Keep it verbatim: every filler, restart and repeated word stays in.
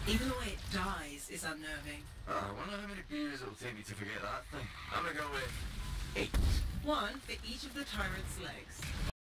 Even the way it dies is unnerving. Uh, I wonder how many beers it'll take me to forget that thing. I'm gonna go with eight. One for each of the tyrant's legs.